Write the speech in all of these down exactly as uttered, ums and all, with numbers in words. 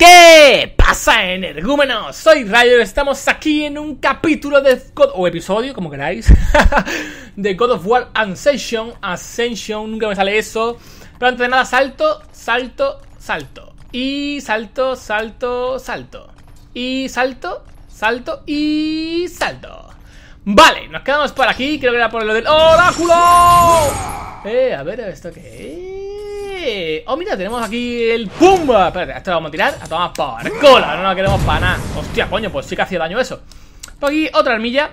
¿Qué pasa, energúmenos? Soy Rayo, estamos aquí en un capítulo de God, o episodio, como queráis, de God of War Ascension, Ascension, nunca me sale eso. Pero antes de nada, salto, salto, salto. Y salto, salto, salto. Y salto, salto y salto. Vale, nos quedamos por aquí, creo que era por lo del oráculo. Eh, a ver, ¿esto qué es? Oh, mira, tenemos aquí el pumba. Espérate, esto lo vamos a tirar a tomar por cola. No lo queremos para nada. Hostia, coño, pues sí que hacía daño eso. Por aquí, otra armilla.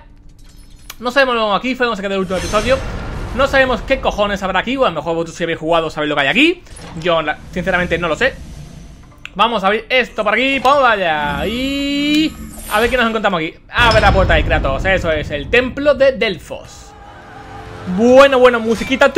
No sabemos lo que aquí, fue donde se quedó el último episodio. No sabemos qué cojones habrá aquí. O a lo mejor vosotros si habéis jugado sabéis lo que hay aquí. Yo, sinceramente, no lo sé. Vamos a abrir esto por aquí. ¡Pum! Vaya. Y... a ver qué nos encontramos aquí. Abre la puerta de Kratos. Eso es, el templo de Delfos. Bueno, bueno, musiquita.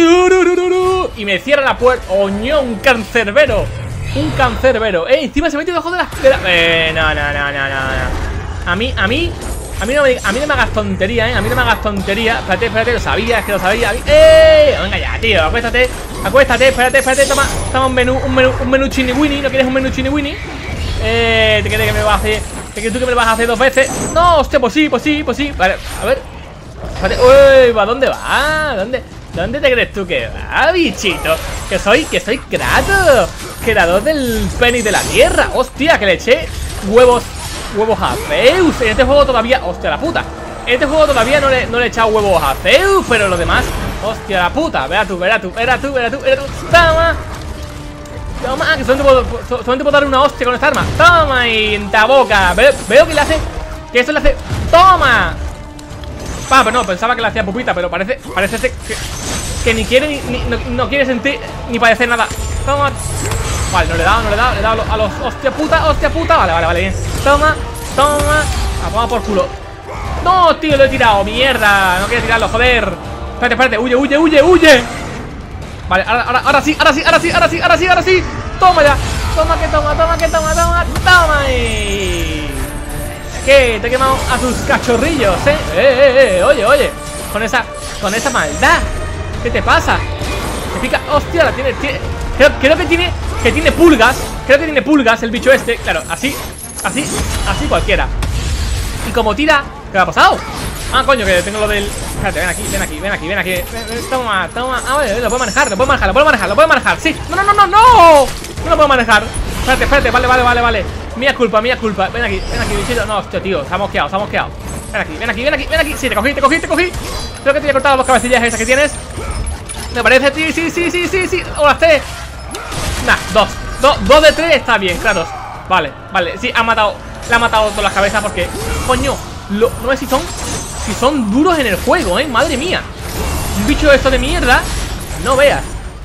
Y me cierra la puerta. ¡Oño! Un cancerbero. Un cancerbero. Eh, encima se mete debajo de la... De la... Eh, no, no, no, no, no. A mí, a mí... A mí, no me, a mí no me hagas tontería, eh. A mí no me hagas tontería. Espérate, espérate, lo sabía, es que lo sabía. ¡Eh! Venga ya, tío, acuéstate. Acuéstate, espérate, espérate. Toma, toma un menú, un menú, un menú chini winnie. ¿No quieres un menú chini winnie? Eh, ¿te crees que me lo vas a hacer? ¿Te crees tú que me lo vas a hacer dos veces? No, hostia, pues sí, pues sí, pues sí. Vale, a ver. Espérate. Uy, ¿a dónde va? ¿Dónde? ¿Dónde te crees tú que va, bichito? Que soy, que soy Kratos, creador del Fénix de la Tierra. Hostia, que le eché huevos. Huevos a Zeus. En este juego todavía... hostia la puta. En este juego todavía no le, no le he echado huevos a Zeus. Pero los demás... hostia la puta. Verá tú, verá tú, verá tú, verá tú, verá tú. Toma. Toma, que solamente puedo, solamente puedo dar una hostia con esta arma. Toma y en ta boca. Veo, veo que le hace... que eso le hace... toma. Ah, pero no, pensaba que le hacía pupita. Pero parece... parece que, que ni quiere ni, ni no, no quiere sentir ni padecer nada. Toma. Vale, no le he dado, no le he dado, le he dado a los... hostia puta, hostia puta. Vale, vale, vale, bien. Toma, toma. A tomar por culo. No, tío, lo he tirado, mierda. No quiero tirarlo, joder. Espérate, espérate, huye, huye, huye, huye. Vale, ahora, ahora, ahora sí, ahora sí, ahora sí, ahora sí, ahora sí, ahora sí. Toma ya. Toma que toma, toma que toma, toma, toma y... ¿qué? Te he quemado a tus cachorrillos, eh. Eh, eh, eh, oye, oye. Con esa, con esa maldad. ¿Qué te pasa? Te pica, hostia, la tiene, tiene... Creo, creo que tiene, que tiene pulgas. Creo que tiene pulgas el bicho este. Claro, así, así, así cualquiera. Y como tira, ¿qué ha pasado? Ah, coño, que tengo lo del... espérate, ven aquí, ven aquí, ven aquí, ven aquí. Toma, toma, ah, vale, lo puedo manejar, lo puedo manejar, lo puedo manejar, lo puedo manejar, sí. No, no, no, no, no. No lo puedo manejar. Espérate, espérate, vale, vale, vale, vale. Mía culpa, mía culpa. Ven aquí, ven aquí, bichito. No, hostia, tío, estamos quedados, estamos quedados. Ven aquí, ven aquí, ven aquí, ven aquí. Sí, te cogí, te cogí, te cogí. Creo que te he cortado las cabecillas esas que tienes. Me parece, sí, sí, sí, sí, sí, sí. O las tres. Nah, dos. Do, dos de tres está bien, Kratos. Vale, vale, sí, ha matado. Le ha matado todas las cabezas porque... coño, lo, no sé si son... si son duros en el juego, eh, madre mía. Un bicho de esto de mierda. No veas.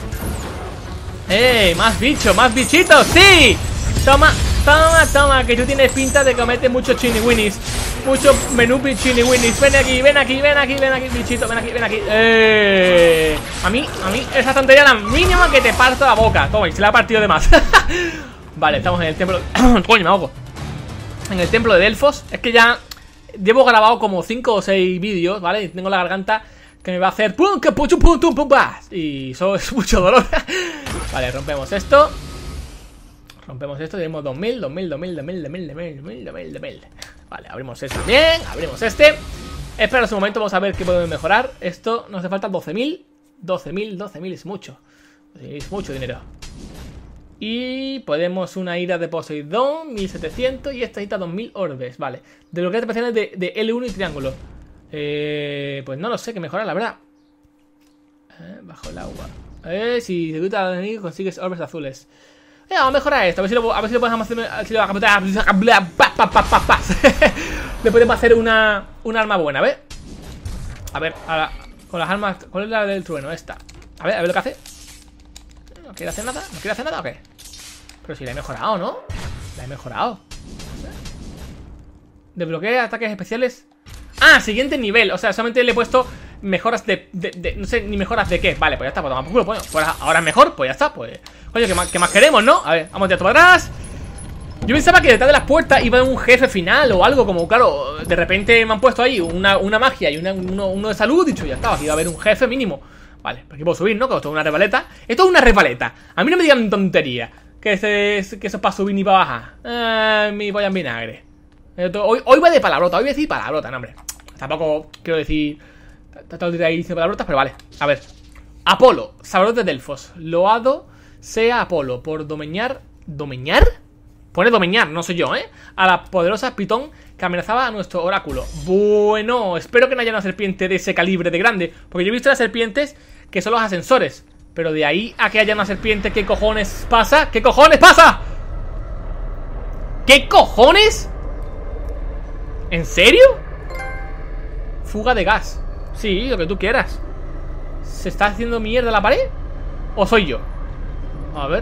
¡Eh! Más bichos, más bichitos, sí. Toma, toma, toma. Que tú tienes pinta de comerte muchos chini winnies. Muchos menú chini winnies. Ven aquí, ven aquí, ven aquí, ven aquí, bichito, ven aquí, ven aquí. ¡Eh! A mí, a mí, esa tontería es la mínima que te parto la boca. Toma, y se la ha partido de más. Vale, estamos en el templo. Coño, me ahogo. En el templo de Delfos. Es que ya llevo grabado como cinco o seis vídeos, ¿vale? Y tengo la garganta que me va a hacer pum, que pum, pum, pum, pum, y eso es mucho dolor. Vale, rompemos esto. Rompemos esto, tenemos dos mil, dos mil, dos mil, dos mil, dos mil, dos mil, dos mil, dos mil, dos mil. Vale, abrimos este bien, abrimos este. Espera un momento, vamos a ver qué podemos mejorar. Esto nos hace falta doce mil. doce mil, doce mil es mucho. Es mucho dinero. Y podemos una ira de Poseidón, mil setecientos. Y esta ira dos mil orbes, vale. De lo que especiales de, de L uno y triángulo. Eh, pues no lo sé, que mejorar, la verdad. eh, Bajo el agua. Eh, si te gusta al enemigo consigues orbes azules. Eh, vamos a mejorar esto, a ver si lo, a ver si lo podemos hacer. Si lo, le podemos hacer una, una arma buena, a ver. A ver, ahora, con las armas. ¿Cuál es la del trueno? Esta. A ver, a ver lo que hace. ¿No quiere hacer nada? ¿No quiere hacer nada o qué? Pero si la he mejorado, ¿no? La he mejorado. Desbloquea ataques especiales. Ah, siguiente nivel. O sea, solamente le he puesto mejoras de, de, de... no sé ni mejoras de qué. Vale, pues ya está, pues toma por culo, pues, pues ahora es mejor, pues ya está, pues... Oye, ¿qué más, qué más queremos, no? A ver, vamos de para atrás. Yo pensaba que detrás de las puertas iba un jefe final o algo, como claro, de repente me han puesto ahí una, una magia y una, uno, uno de salud. Dicho, ya estaba, aquí iba a haber un jefe mínimo. Vale, por aquí puedo subir, ¿no? Que esto es una revaleta. Esto es una revaleta. A mí no me digan tontería. Que, ese, que eso es para subir ni para bajar. Eh, mi polla en vinagre. Hoy, hoy voy de palabrota, hoy voy a decir palabrota, no, hombre. Tampoco quiero decir todo el día ahí diciendo palabrotas, pero vale. A ver. Apolo, sabedor de Delfos. Loado sea Apolo por domeñar. ¿Domeñar? Pone domeñar, no soy yo, ¿eh? A la poderosa Pitón que amenazaba a nuestro oráculo. Bueno, espero que no haya una serpiente de ese calibre de grande, porque yo he visto las serpientes que son los ascensores. Pero de ahí a que haya una serpiente, ¿qué cojones pasa? ¿Qué cojones pasa? ¿Qué cojones? ¿En serio? Fuga de gas. Sí, lo que tú quieras. ¿Se está haciendo mierda la pared? ¿O soy yo? A ver.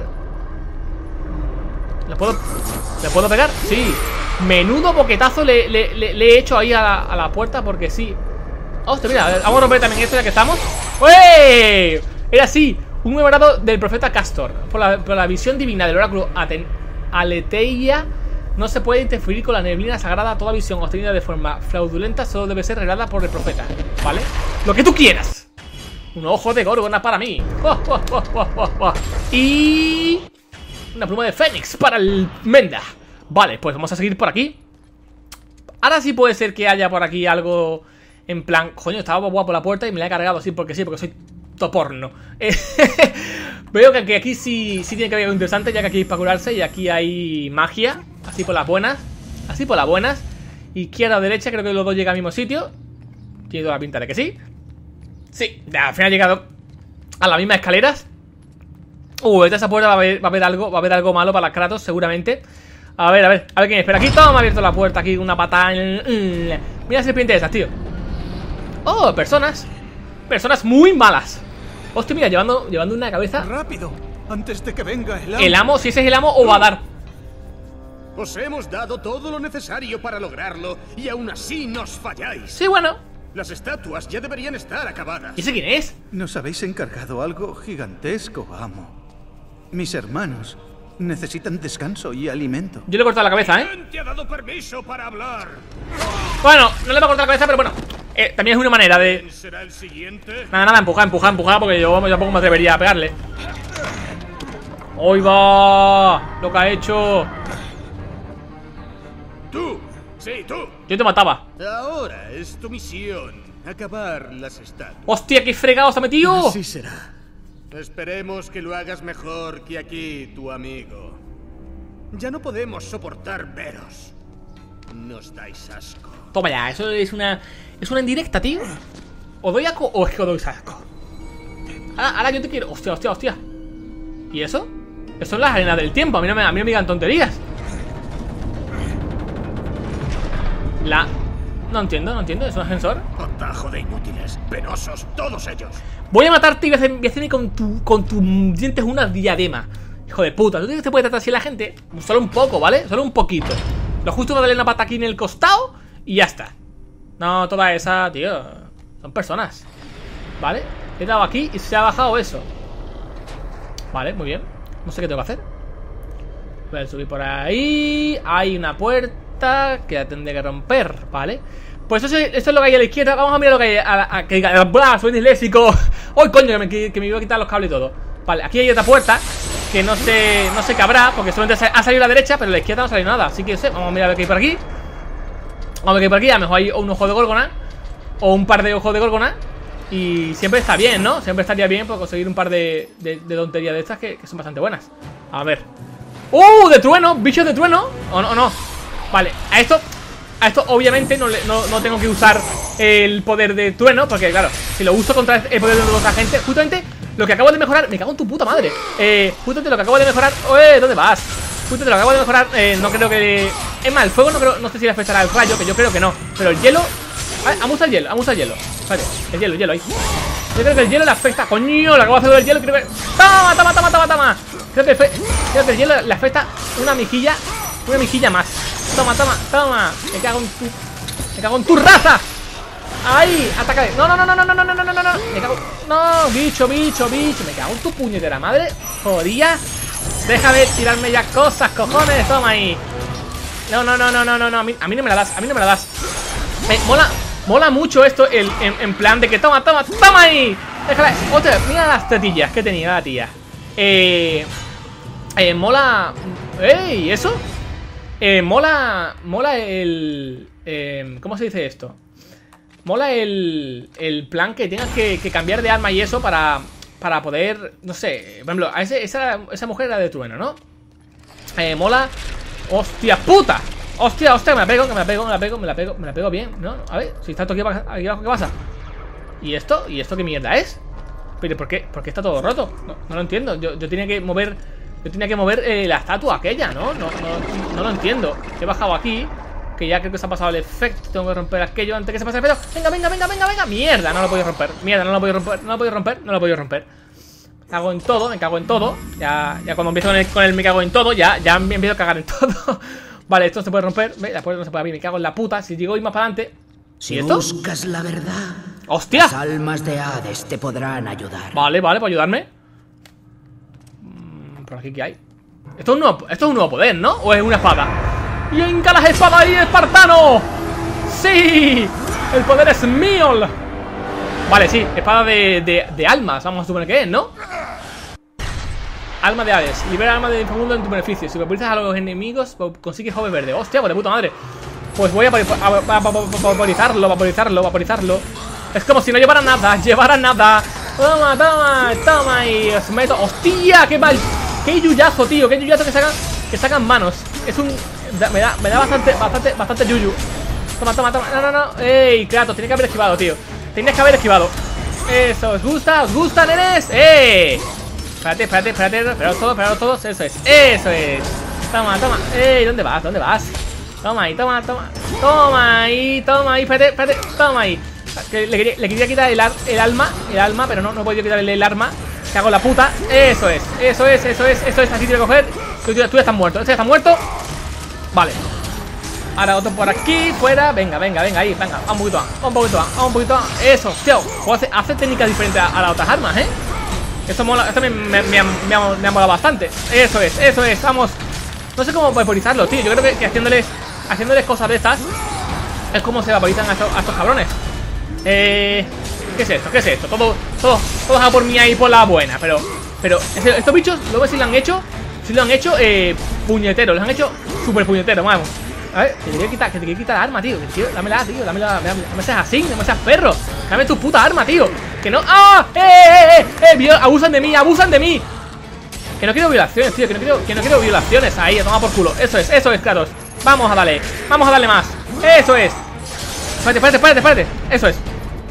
¿Le puedo, ¿le puedo pegar? Sí. Menudo boquetazo le, le, le, le he hecho ahí a la, a la puerta porque sí. Hostia, mira, a ver, vamos a romper también esto ya que estamos. ¡Uey! Era así, un memorado del profeta Castor. Por la, por la visión divina del oráculo Aten Aleteia, no se puede interferir con la neblina sagrada. Toda visión obtenida de forma fraudulenta solo debe ser revelada por el profeta. ¿Vale? Lo que tú quieras. Un ojo de Gorgona para mí. Oh, oh, oh, oh, oh, oh. Y... una pluma de Fénix para el Menda. Vale, pues vamos a seguir por aquí. Ahora sí puede ser que haya por aquí algo en plan... Coño, estaba guapo la puerta y me la he cargado así porque sí, porque soy toporno. Veo que aquí sí, sí tiene que haber algo interesante, ya que aquí hay para curarse y aquí hay magia. Así por las buenas. Así por las buenas. Izquierda o derecha, creo que los dos llegan al mismo sitio. Tiene toda la pinta de que sí. Sí, al final ha llegado a las mismas escaleras. Uh, desde esa puerta va a haber, va a haber algo, va a haber algo malo para las Kratos, seguramente. A ver, a ver, a ver quién espera aquí. Toma, me ha abierto la puerta aquí, una patada. Mira la serpiente esas, tío. Oh, personas. Personas muy malas. Hostia, mira, llevando, llevando una cabeza. Rápido, antes de que venga el amo. El amo, si ese es el amo, o va a dar. Os hemos dado todo lo necesario para lograrlo y aún así nos falláis. Sí, bueno. Las estatuas ya deberían estar acabadas. ¿Y ese quién es? Nos habéis encargado algo gigantesco, amo. Mis hermanos necesitan descanso y alimento. Yo le he cortado la cabeza, ¿eh? ¿Quién te ha dado permiso para hablar? Bueno, no le va a cortar la cabeza, pero bueno. Eh, también es una manera de... ¿Quién será el siguiente? Nada, nada, empujar, empujar, empujar, porque yo, yo tampoco me atrevería a pegarle. ¡Hoy va! Lo que ha hecho. Tú, sí, tú. Yo te mataba. Ahora es tu misión, acabar las estatuas. ¡Hostia, qué fregado se ha metido! Así será. Esperemos que lo hagas mejor que aquí, tu amigo. Ya no podemos soportar veros. Nos dais asco. Toma ya, eso es una... Es una indirecta, tío. ¿O doy asco o es que os doy asco? Ahora, ahora yo te quiero... Hostia, hostia, hostia. ¿Y eso? Eso es las arenas del tiempo. A mí no me, a mí no me digan tonterías. La... No entiendo, no entiendo. ¿Es un ascensor? Atajo de inútiles, penosos, todos ellos. Voy a matarte y voy a, hacer, voy a hacerme con tu, con tus dientes una diadema. Hijo de puta, ¿tú crees que te puede tratar así la gente? Solo un poco, ¿vale? Solo un poquito. Lo justo va a darle una pata aquí en el costado y ya está. No, toda esa, tío. Son personas. ¿Vale? He dado aquí y se ha bajado eso. Vale, muy bien. No sé qué tengo que hacer. Voy a subir por ahí. Hay una puerta que la tendré que romper, ¿vale? Pues eso, eso es lo que hay a la izquierda. Vamos a mirar lo que hay a la... A, que, a, ¡Blah! Soy disléxico. ¡Ay, coño! Que me, que, que me iba a quitar los cables y todo. Vale, aquí hay otra puerta que no sé, no sé qué habrá, porque solamente ha salido a la derecha, pero a la izquierda no ha salido nada. Así que no sé, vamos a mirar a ver qué hay por aquí. Vamos a ver qué hay por aquí. A lo mejor hay un ojo de Gorgona o un par de ojos de Gorgona. Y siempre está bien, ¿no? Siempre estaría bien por conseguir un par de, de, de tonterías de estas que, que son bastante buenas. A ver. ¡Uh! De trueno, bichos de trueno. ¿O no? ¿O no? Vale, a esto A esto obviamente no, le, no, no tengo que usar el poder de trueno, porque claro, si lo uso contra el poder de otra gente, justamente lo que acabo de mejorar, me cago en tu puta madre. Eh, justamente lo que acabo de mejorar. Oye, ¿dónde vas? Justamente lo que acabo de mejorar, eh, no creo que... Es más, el fuego no creo, no sé si le afectará al rayo, que yo creo que no. Pero el hielo... Ah, vamos a usar el hielo, vamos a usar el hielo. Vale, el hielo, el hielo ahí. Yo creo que el hielo le afecta, coño, lo acabo de hacer del hielo, creo que... ¡Toma, toma, toma, toma, toma! Creo que, creo que el hielo le afecta una mejilla, una mejilla más. Toma, toma, toma. Me cago en tu... Me cago en tu raza. ¡Ay! ¡Ataca! No, no, no, no, no, no, no, no, no, no, no. Me cago... No, bicho, bicho, bicho. Me cago en tu puñetera madre. Jodía. Deja de tirarme ya cosas, cojones. Toma ahí. No, no, no, no, no, no, no. A mí, a mí no me la das, a mí no me la das. Me mola, mola mucho esto el, en, en plan de que toma, toma, toma ahí. Déjala. Otra, mira las tetillas que tenía la tía. Eh... Eh, mola... ¡Ey! ¿Eso? Eh, mola... Mola el... Eh, ¿Cómo se dice esto? Mola el... El plan que tengas que, que cambiar de arma y eso para... Para poder... No sé... Por ejemplo, a ese, esa, esa mujer era de trueno, ¿no? Eh, mola... ¡Hostia puta! ¡Hostia, hostia! Me la pego, que me la pego, me la pego, me la pego, me la pego bien, ¿no? A ver, si está todo aquí abajo, aquí abajo, ¿qué pasa? ¿Y esto? ¿Y esto qué mierda es? ¿Pero por qué? ¿Por qué está todo roto? No, no lo entiendo. Yo, yo tenía que mover... Yo tenía que mover eh, la estatua aquella, ¿no? No, no, no lo entiendo. He bajado aquí, que ya creo que se ha pasado el efecto. Tengo que romper aquello antes que se pase el efecto. Venga, venga, venga, venga, venga. Mierda, no lo he podido romper. Mierda, no lo he podido romper. No lo he podido romper. No lo he podido romper. Me cago en todo, me cago en todo. Ya, ya cuando empiezo con el, con el me cago en todo, ya, ya me empiezo a cagar en todo. Vale, esto no se puede romper. ¿Ve? La puerta no se puede abrir. Me cago en la puta. Si llego a ir más para adelante. Si ¿Y esto? buscas la verdad, ¡hostia! las almas de Hades te podrán ayudar. Vale, vale, para ayudarme. Mm, ¿Por aquí qué hay? Esto es, un nuevo, esto es un nuevo poder, ¿no? ¿O es una espada? ¡Y enca las espadas ahí, espartano! ¡Sí! ¡El poder es mío! Vale, sí, espada de, de, de almas. Vamos a suponer que es, ¿no? Alma de Hades. Libera alma de infamundo en tu beneficio. Si vaporizas a los enemigos, consigues joven verde. ¡Hostia, pues de puta madre! Pues voy a vaporizarlo, vaporizarlo, vaporizarlo. Es como si no llevara nada, llevara nada. Toma, toma, toma y os meto. ¡Hostia! ¡Qué mal! ¡Qué yuyazo, tío! ¡Qué yuyazo que sacan, que sacan manos! Es un... Me da, me da bastante, bastante, bastante yuyu. Toma, toma, toma. No, no, no. ¡Ey, Kratos! Tenía que haber esquivado, tío. Tenías que haber esquivado. Eso, ¿os gusta? ¿Os gusta, nenes? ¡Eh! Espérate, espérate, espérate. Esperaos todos, esperaos todos. Eso es, eso es. Toma, toma. ¡Ey! ¿Dónde vas? ¿Dónde vas? Toma ahí, toma, toma. Toma ahí, toma ahí. Espérate, espérate. Toma ahí. Que le, quería, le quería quitar el, ar, el alma. El alma, pero no, no he podido quitarle el arma. Que hago la puta. Eso es, eso es, eso es, eso es. Así tiene que coger. Tú, tú, tú ya estás muerto. Este ya está muerto. Vale. Ahora otro por aquí, fuera. Venga, venga, venga, ahí, venga. A un poquito más, a un poquito más, a un poquito más. Eso, tío. Hace, hace técnicas diferentes a, a las otras armas, ¿eh? Esto mola, esto me, me, me, me, ha, me ha molado bastante. Eso es, eso es, vamos. No sé cómo vaporizarlo, tío. Yo creo que, que haciéndoles Haciéndoles cosas de estas es como se vaporizan a estos, a estos cabrones. Eh... ¿Qué es esto? ¿Qué es esto? Todo, todo, todo a por mí ahí por la buena. Pero, pero, estos bichos, luego si lo han hecho, si lo han hecho, eh, puñetero. Los han hecho súper puñetero, vamos. A ver, que te quiero quitar, que te quiero quitar la arma, tío. Que tío, dámela, tío, dámela, dámela. No me seas así, no me seas perro. Dame tu puta arma, tío. Que no. ¡Ah! ¡Eh, eh, eh! eh viol, abusan de mí, abusan de mí. Que no quiero violaciones, tío. Que no quiero, que no quiero violaciones. Ahí, a tomar por culo. Eso es, eso es, Kratos. Vamos a darle, vamos a darle más. Eso es. Espérate, espérate, espérate, espérate. Eso es.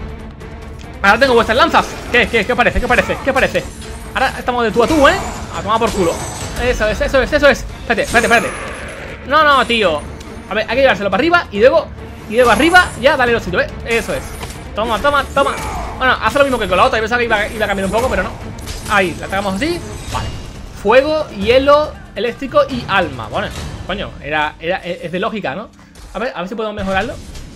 Ahora tengo vuestras lanzas. ¿Qué, qué, qué os parece? ¿Qué os parece? ¿Qué os parece? Ahora estamos de tú a tú, ¿eh? A tomar por culo. Eso es, eso es, eso es. Espérate, espérate, espérate. No, no, tío. A ver, hay que llevárselo para arriba y luego, y luego arriba, ya dale los sitios, ¿eh? Eso es. Toma, toma, toma. Bueno, hace lo mismo que con la otra. Yo pensaba que iba, iba a cambiar un poco, pero no. Ahí, la atacamos así. Vale. Fuego, hielo, eléctrico y alma. Bueno, coño, era, era, es de lógica, ¿no? A ver, a ver si podemos mejorarlo.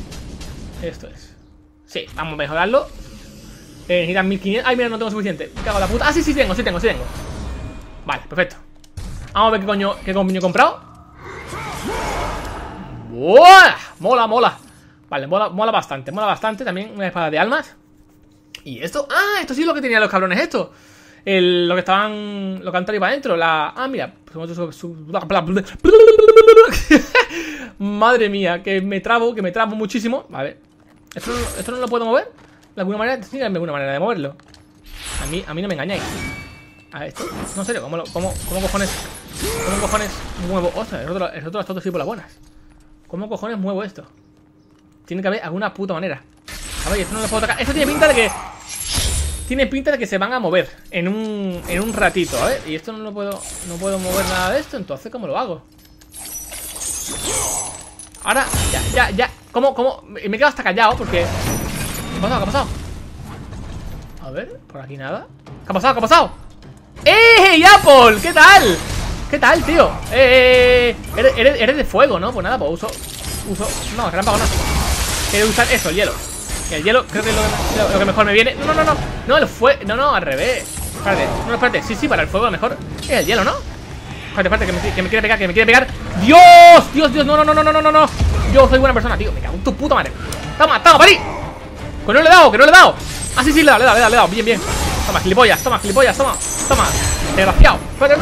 Esto es. Sí, vamos a mejorarlo. Eh, necesitan mil quinientos. Ay, mira, no tengo suficiente. Me cago en la puta. Ah, sí, sí tengo, sí tengo, sí tengo. Vale, perfecto. Vamos a ver qué coño, qué coño he comprado. ¡Buah! Mola, mola. Vale, mola, mola bastante, mola bastante. También una espada de almas. ¿Y esto? Ah, esto sí es lo que tenían los cabrones esto. El, lo que estaban, lo que han traído para adentro. La, ah, mira. Madre mía, que me trabo, que me trabo muchísimo. A ver, ¿esto, esto no lo puedo mover? De alguna manera, sí, de alguna manera de moverlo. A mí, a mí no me engañáis. A esto, no, en serio, ¿cómo, lo, cómo, cómo cojones ¿Cómo cojones muevo? Ostras, el otro, el otro las todos sí por las buenas. ¿Cómo cojones muevo esto? Tiene que haber alguna puta manera. A ver, esto no lo puedo tocar. Esto tiene pinta de que Tiene pinta de que se van a mover en un, en un ratito, a ver. Y esto no lo puedo, no puedo mover nada de esto. Entonces, ¿cómo lo hago? Ahora, ya, ya, ya. ¿Cómo, cómo? Me he quedado hasta callado porque... ¿Qué ha pasado? ¿Qué ha pasado? A ver, por aquí nada. ¿Qué ha pasado? ¿Qué ha pasado? ¡Eh, Apple! ¿Qué tal? ¿Qué tal, tío? Eh, eres, eres, eres de fuego, ¿no? Pues nada, pues uso... Uso... No, relámpago no. Quiero usar eso, el hielo. El hielo creo que es lo que, lo que mejor me viene. No, no, no, no. No, el fuego... No, no, al revés. Espérate. No, espérate. Sí, sí, para el fuego a lo mejor es el hielo, ¿no? Espérate, espérate, que me, que me quiere pegar, que me quiere pegar. ¡Dios! ¡Dios, Dios! No, no, no, no, no, no, no. Yo soy buena persona, tío. Me cago en tu puta madre. Toma, toma, parí. Que no le he dado, que no le he dado. Ah, sí, sí, le he dado, le he dado, le he dado. Bien, bien. Toma, gilipollas, toma, gilipollas, toma. Toma. Desgraciado. Espérate, no, no, no.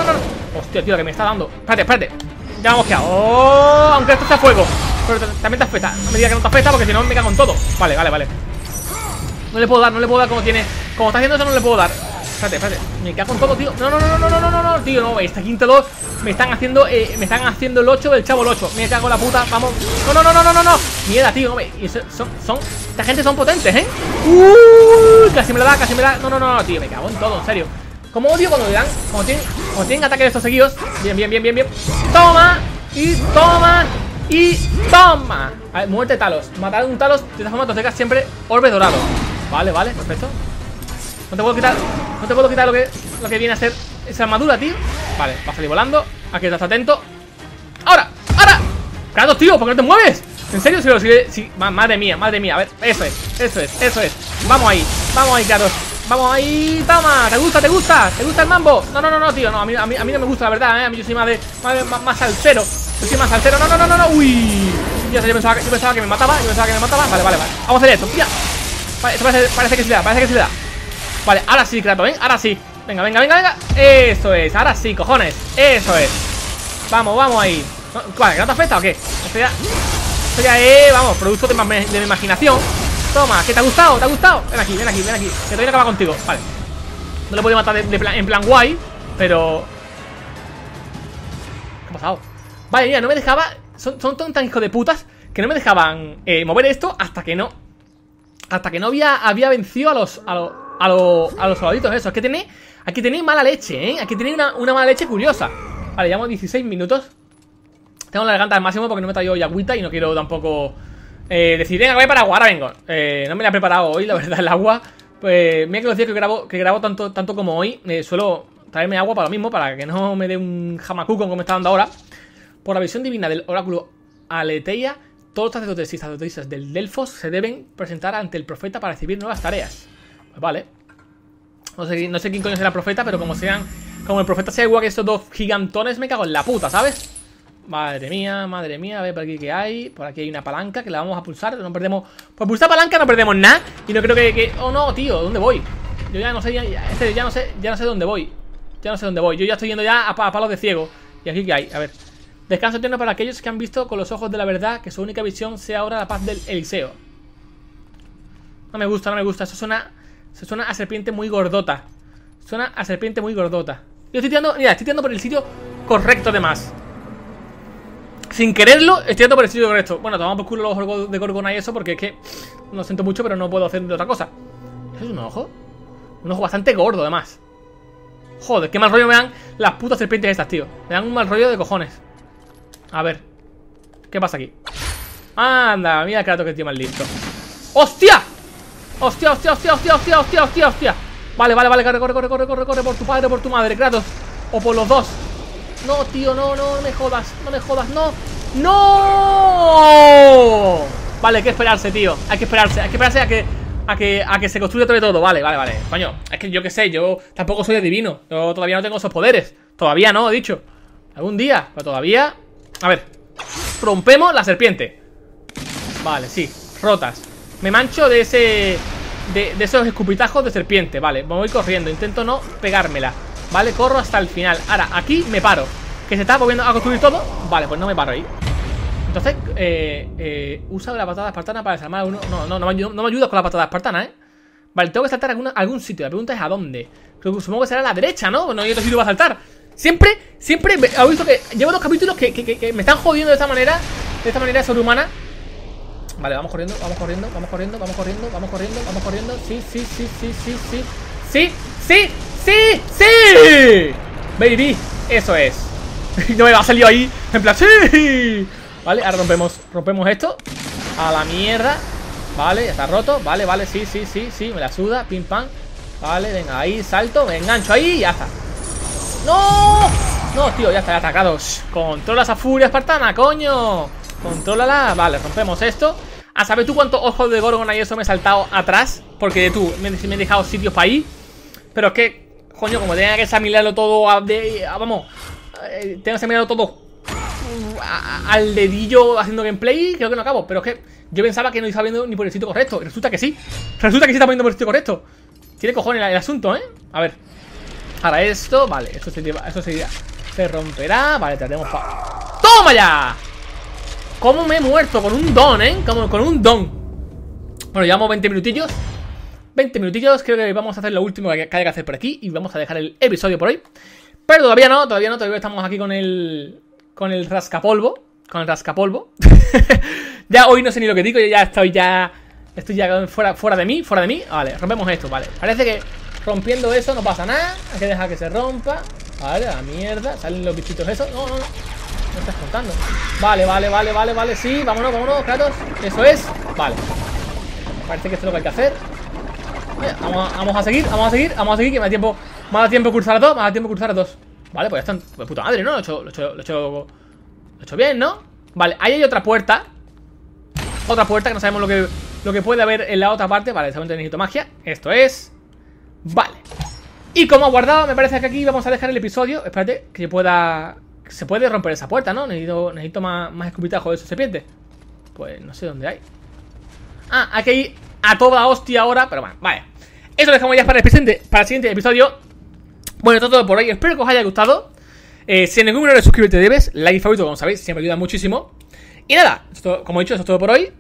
Hostia, tío, que me está dando. Espérate, espérate. Ya me hemos quedado. Oh, aunque esto está a fuego. Pero también te afecta. No me digas que no te afecta porque si no me cago en todo. Vale, vale, vale. No le puedo dar, no le puedo dar como tiene. Como está haciendo eso, no le puedo dar. Espérate, espérate. Me cago en todo, tío. No, no, no, no, no, no, no, no, tío, no. Este quinto dos me están haciendo, eh, me están haciendo el ocho del chavo el ocho. Me cago en la puta. Vamos. No, no, no, no, no, no, no. Mierda, tío. No me. Y eso, son, son. Esta gente son potentes, ¿eh? Uh, casi me la da, casi me la da. No, no, no, no, tío. Me cago en todo, en serio. Como odio cuando le dan. Cuando tienen, cuando tienen ataques de estos seguidos. Bien, bien, bien, bien, bien. Toma. Y toma. Y toma. A ver, muerte de Talos. Matar a un Talos. De esta forma te sacas siempre orbe dorado. Vale, vale, perfecto. No te puedo quitar, no te puedo quitar lo que, lo que viene a ser esa armadura, tío. Vale, va a salir volando. Aquí estás atento. ¡Ahora! ¡Ahora! ¡Kratos, tío! ¿Por qué no te mueves? ¿En serio? Si lo sigue. Si, madre mía, madre mía. A ver, eso es, eso es, eso es. Vamos ahí, vamos ahí, Kratos. Vamos ahí, toma. ¿Te gusta, te gusta? ¿Te gusta el mambo? No, no, no, no, tío. No, a mí, a mí, a mí no me gusta, la verdad, ¿eh? A mí yo soy más de. Más, más, más salsero. Yo soy más salsero. No, no, no, no, no. Uy. Ya sé, yo pensaba, yo pensaba que me mataba. Yo pensaba que me mataba. Vale, vale, vale. Vamos a hacer esto. Ya. Vale, esto parece, parece que sí da, parece que sí da. Vale, ahora sí, Kratos, ¿eh? Ahora sí. Venga, venga, venga, venga. Eso es, ahora sí, cojones. Eso es. Vamos, vamos ahí. ¿Cuál? ¿Que no te afecta o qué? Esto ya. Esto ya es, vamos, producto de, de mi imaginación. Toma, ¿qué te ha gustado? ¿Te ha gustado? Ven aquí, ven aquí, ven aquí. Que todavía no acaba contigo. Vale. No le puedo matar de, de plan, en plan guay, pero. ¿Qué ha pasado? Vale, mira, no me dejaba. Son, son tan hijos de putas que no me dejaban eh, mover esto hasta que no. Hasta que no había, había vencido a los. A los A, lo, a los soldaditos esos. Que tenéis, aquí tenéis mala leche, ¿eh? Aquí tenéis una, una mala leche curiosa. Vale, llevamos dieciséis minutos. Tengo la garganta al máximo porque no me he traído hoy agüita y no quiero tampoco eh, decir, venga, voy para agua, ahora vengo. eh, No me la he preparado hoy, la verdad, el agua. Pues mira que los días que grabo, que grabo tanto, tanto como hoy, eh, suelo traerme agua para lo mismo, para que no me dé un jamacuco como me está dando ahora. Por la visión divina del oráculo Aletheia, todos los sacerdotes y sacerdotisas del Delfos se deben presentar ante el profeta para recibir nuevas tareas. Vale. No sé, no sé quién coño será el profeta, pero como sean. Como el profeta sea igual que estos dos gigantones, me cago en la puta, ¿sabes? Madre mía, madre mía. A ver por aquí qué hay. Por aquí hay una palanca que la vamos a pulsar. No perdemos. Por pulsar palanca no perdemos nada. Y no creo que. que... Oh no, tío, ¿dónde voy? Yo ya no sé, ya, ya, ya no sé, ya no sé dónde voy. Ya no sé dónde voy. Yo ya estoy yendo ya a, a palos de ciego. ¿Y aquí qué hay? A ver. Descanso eterno para aquellos que han visto con los ojos de la verdad que su única visión sea ahora la paz del Eliseo. No me gusta, no me gusta. Eso suena. Se suena a serpiente muy gordota. Suena a serpiente muy gordota. Yo estoy tirando, mira, estoy tirando por el sitio correcto además. Sin quererlo, estoy tirando por el sitio correcto. Bueno, tomamos por culo los ojos de Gorgona y eso, porque es que lo siento mucho, pero no puedo hacer de otra cosa. ¿Eso es un ojo? Un ojo bastante gordo además. Joder, qué mal rollo me dan las putas serpientes estas, tío. Me dan un mal rollo de cojones. A ver, ¿qué pasa aquí? Anda, mira el Kratos que tío más listo. ¡Hostia! Hostia, hostia, hostia, hostia, hostia, hostia, hostia, hostia. Vale, vale, vale, corre, corre, corre, corre, corre, corre por tu padre o por tu madre, Kratos. O por los dos. No, tío, no, no, no me jodas, no me jodas, no. ¡No! Vale, hay que esperarse, tío. Hay que esperarse, hay que esperarse a que a que, a que se construya todo, todo. Vale, vale, vale. Coño, es que yo qué sé, yo tampoco soy adivino. Yo todavía no tengo esos poderes. Todavía no, he dicho. Algún día, pero todavía. A ver, rompemos la serpiente. Vale, sí, rotas. Me mancho de ese de, de esos escupitajos de serpiente. Vale, me voy corriendo, intento no pegármela. Vale, corro hasta el final. Ahora, aquí me paro. Que se está volviendo a construir todo. Vale, pues no me paro ahí. Entonces, eh, eh, usa la patada espartana para desarmar a uno. No, no, no me, ayuda, no me ayudas con la patada espartana, ¿eh? Vale, tengo que saltar a alguna, algún sitio. La pregunta es a dónde. Supongo que será a la derecha, ¿no? No hay otro sitio para saltar. Siempre, siempre he visto que llevo dos capítulos que, que, que, que me están jodiendo de esta manera. De esta manera sobrehumana. Vale, vamos corriendo, vamos corriendo, vamos corriendo, vamos corriendo, vamos corriendo, vamos corriendo. Sí, sí, sí, sí, sí, sí. Sí, sí, sí, sí. Baby, eso es. No me va a salir ahí. En plan, sí. Vale, ahora rompemos, rompemos esto. A la mierda. Vale, ya está roto. Vale, vale, sí, sí, sí, sí. Me la suda, pim pam. Vale, venga, ahí, salto, me engancho ahí y ya está. ¡No! No, tío, ya está, ya está, Kratos. Controla esa furia espartana, coño. Contrólala, vale, rompemos esto. A saber tú cuántos ojos de Gorgona y eso me he saltado atrás. Porque tú, me, me he dejado sitios para ahí. Pero es que, coño, como tenga que examinarlo todo a, de, a, vamos, eh, tengo que examinarlo todo a, a, al dedillo haciendo gameplay. Creo que no acabo, pero es que yo pensaba que no estaba viendo ni por el sitio correcto. Y resulta que sí, resulta que sí está viendo por el sitio correcto. Tiene cojones el, el asunto, ¿eh? A ver. Ahora esto, vale, esto sería, esto sería Se romperá. Vale, traeremos pa... ¡Toma ya! ¿Cómo me he muerto? Con un don, ¿eh? Como con un don. Bueno, llevamos veinte minutillos. veinte minutillos. Creo que vamos a hacer lo último que haya que hacer por aquí. Y vamos a dejar el episodio por hoy. Pero todavía no, todavía no. Todavía estamos aquí con el... Con el rascapolvo. Con el rascapolvo. Ya hoy no sé ni lo que digo. Yo ya estoy ya... Estoy ya fuera, fuera de mí, fuera de mí. Vale, rompemos esto, vale. Parece que rompiendo eso no pasa nada. Hay que dejar que se rompa. Vale, a la mierda. Salen los bichitos esos. No, no, no. No estás contando. Vale, vale, vale, vale, vale. Sí, vámonos, vámonos, Kratos. Eso es. Vale. Parece que esto es lo que hay que hacer. Vamos a, vamos a seguir, vamos a seguir, vamos a seguir. Que me da tiempo, me da tiempo cruzar a dos. Me da tiempo cruzar a dos. Vale, pues ya están. Pues puta madre, ¿no? Lo he hecho, lo he hecho, lo he hecho, lo he hecho bien, ¿no? Vale, ahí hay otra puerta. Otra puerta que no sabemos lo que, lo que puede haber en la otra parte. Vale, solamente necesito magia. Esto es. Vale. Y como ha guardado, me parece que aquí vamos a dejar el episodio. Espérate, que yo pueda... Se puede romper esa puerta, ¿no? Necesito, necesito más, más escupitajo de esa serpiente. Pues no sé dónde hay. Ah, hay que ir a toda hostia ahora. Pero bueno, vale. Eso lo dejamos ya para el siguiente, para el siguiente episodio. Bueno, esto es todo por hoy. Espero que os haya gustado. eh, Si en ningún momento suscribirte debes. Like y favorito, como sabéis, siempre ayuda muchísimo. Y nada, esto, como he dicho, eso es todo por hoy.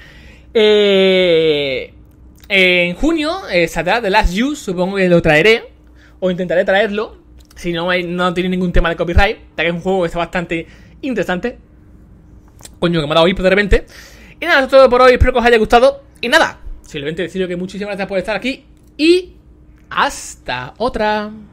eh, En junio eh, saldrá The Last Use. Supongo que lo traeré. O intentaré traerlo. Si no, hay, no tiene ningún tema de copyright. Ya que es un juego que está bastante interesante. Coño, que me ha dado hipo de repente. Y nada, eso es todo por hoy. Espero que os haya gustado. Y nada, simplemente deciros que muchísimas gracias por estar aquí. Y hasta otra.